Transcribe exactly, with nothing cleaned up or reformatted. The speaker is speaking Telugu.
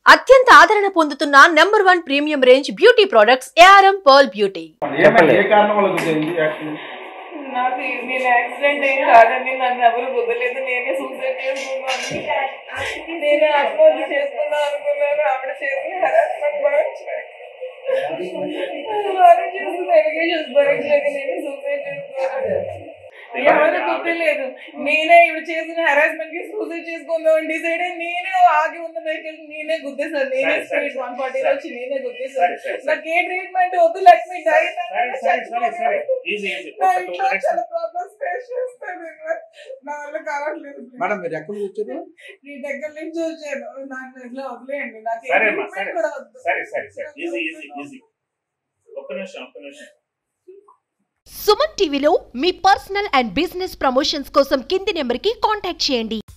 అత్యంత ఆదరణ పొందుతున్న number one premium range beauty products ARM pearl beauty. నాకు నేను యాక్సిడెంట్ ఏం కాదండి, నన్ను ఎవరు వదలేదు, నేనే సూసైడ్ చేసుకున్నాను, నేనే ఆత్మహత్య చేసుకుందాం అనుకున్నాను. ఆవిడ చేసి హెరాస్మెంట్ భరించలేదు, ఎలిగేషన్స్ భరించలేక నేనే సూసైడ్ చేసుకున్నాను. ఎవరు గుర్తులేదు, నేనే ఇవి చేసిన హెరాస్మెంట్ కి సూసైడ్ చేసుకుందాం డిసైడ్ అయ్యి నేనే ఆగి ఉన్న వెహికల్ నేనే గుద్దేశాను. నేనే స్పీడ్ వన్ ఫార్టీలో వచ్చి నేనే గుద్దేశాను. నాకు ఏ ట్రీట్మెంట్ వద్దు, లెట్ మీ డై. చాలా ప్రాబ్లమ్స్ ఫేస్ చేస్తాను, నా వల్ల కావట్లేదు. మేడం మీరు ఎక్కడ వచ్చారు? నీ దగ్గర నుంచి వచ్చాను, నాకు ఇట్లా వదిలేయండి, నాకు ఏ ట్రీట్మెంట్ కూడా వద్దు. సుమన్ టీవీలో మీ పర్సనల్ అండ్ బిజినెస్ ప్రమోషన్స్ కోసం కింది నెంబర్కి కాంటాక్ట్ చేయండి.